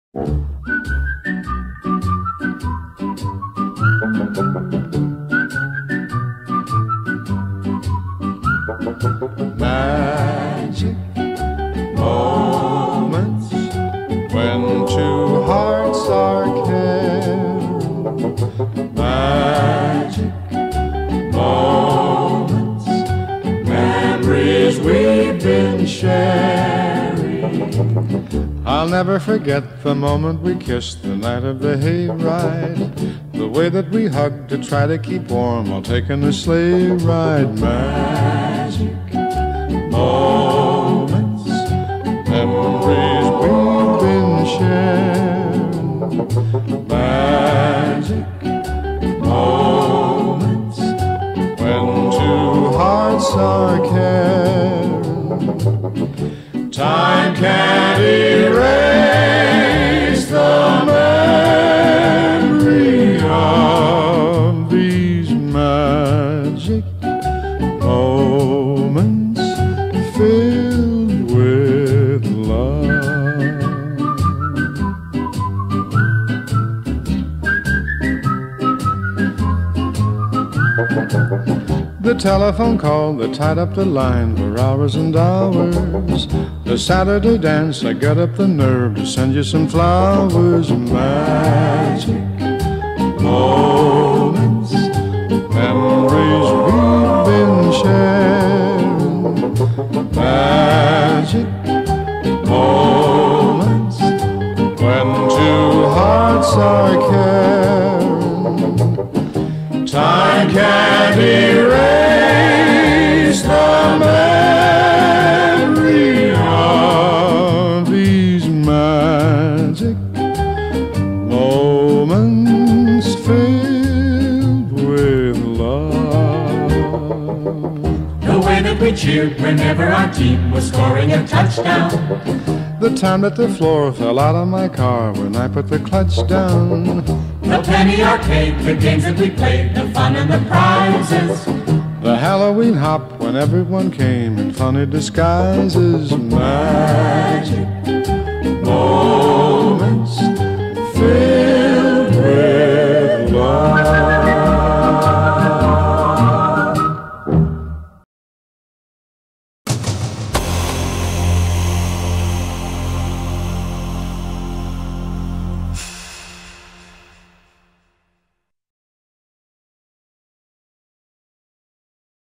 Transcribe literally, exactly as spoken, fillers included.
Magic moments when two hearts are caring. Magic moments, memories we've been sharing. I'll never forget the moment we kissed the night of the hayride, the way that we hugged to try to keep warm while taking a sleigh ride. Magic moments, memories we've been sharing. Magic moments when two hearts are caring. Time can't erase the memory of these magic moments filled with love. The telephone call that tied up the line for hours and hours. The Saturday dance, I got up the nerve to send you some flowers. Magic moments, memories we've been sharing. Magic moments when two hearts are caring. Time can't erase the memory of these magic moments filled with love. The way that we cheered whenever our team was scoring a touchdown. The time that the floor fell out of my car when I put the clutch down. The penny arcade, the games that we played, the fun and the prizes. The Halloween hop when everyone came in funny disguises. Magic